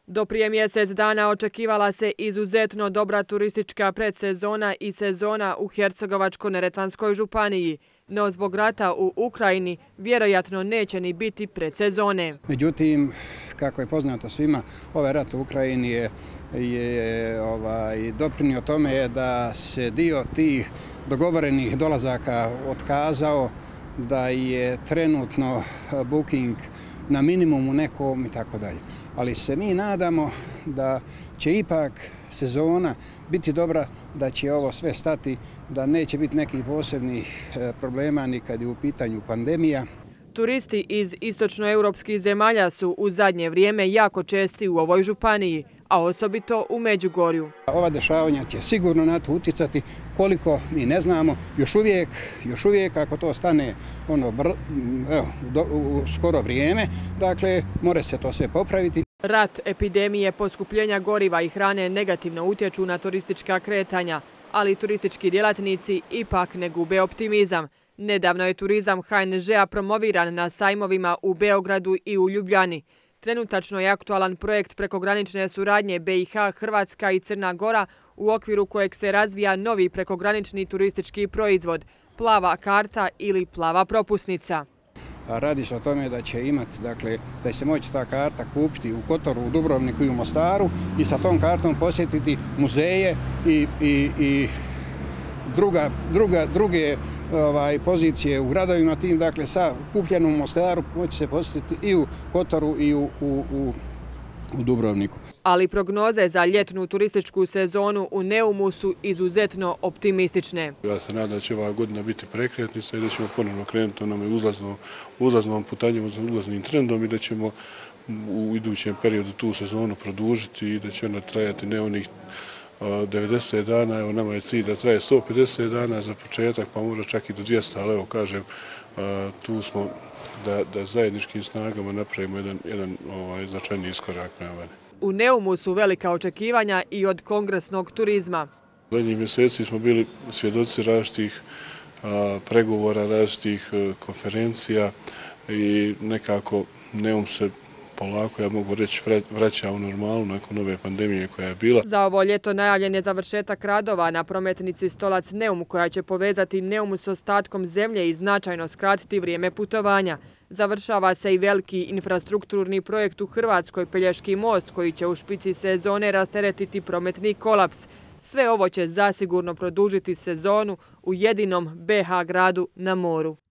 Do prije mjesec dana očekivala se izuzetno dobra turistička predsezona i sezona u Hercegovačko-neretvanskoj županiji, no zbog rata u Ukrajini vjerojatno neće ni biti predsezone. Međutim, kako je poznato svima, ovaj rat u Ukrajini je doprinio tome da se dio tih dogovorenih dolazaka otkazao, da je trenutno booking na minimumu nekom i tako dalje. Ali se mi nadamo da će ipak sezona biti dobra, da će ovo sve stati, da neće biti nekih posebnih problema ni kad je u pitanju pandemija. Turisti iz istočnoeuropskih zemalja su u zadnje vrijeme jako česti u ovoj županiji, a osobito u Međugorju. Ova dešavanja će sigurno na to utjecati, koliko mi ne znamo, još uvijek ako to stane u skoro vrijeme, dakle mora se to sve popraviti. Rat, epidemije, poskupljenja goriva i hrane negativno utječu na turistička kretanja, ali turistički djelatnici ipak ne gube optimizam. Nedavno je turizam HNŽ-a promoviran na sajmovima u Beogradu i u Ljubljani. Trenutačno je aktualan projekt prekogranične suradnje BiH, Hrvatska i Crna Gora, u okviru kojeg se razvija novi prekogranični turistički proizvod – plava karta ili plava propusnica. Radi se o tome da će imati, dakle, da će se moći ta karta kupiti u Kotoru, u Dubrovniku i u Mostaru i sa tom kartom posjetiti muzeje i druge pozicije u gradovima tim, dakle sa kupljenom u Mostaru moći se posjetiti i u Kotoru i u Dubrovniku. Ali prognoze za ljetnu turističku sezonu u Neumu su izuzetno optimistične. Ja se nadam da će ova godina biti prekretnica i da ćemo ponovno krenuti onome uzlaznom putanjem, uzlaznim trendom i da ćemo u idućem periodu tu sezonu produžiti i da će ona trajati ne onih 90 dana, evo nama je cilj da traje 150 dana za početak, pa možda čak i do 200, ali evo kažem, tu smo da zajedničkim snagama napravimo jedan značajni iskorak prema van. U Neumu su velika očekivanja i od kongresnog turizma. Zadnjih mjeseci smo bili svjedoci različitih pregovora, različitih konferencija i nekako Neum se polako, ja mogu reći, vraća u normalu nakon ove pandemije koja je bila. Za ovo ljeto najavljen je završetak radova na prometnici Stolac-Neum, koja će povezati Neum s ostatkom zemlje i značajno skratiti vrijeme putovanja. Završava se i veliki infrastrukturni projekt u Hrvatskoj, Pelješki most, koji će u špici sezone rasteretiti prometni kolaps. Sve ovo će zasigurno produžiti sezonu u jedinom BiH gradu na moru.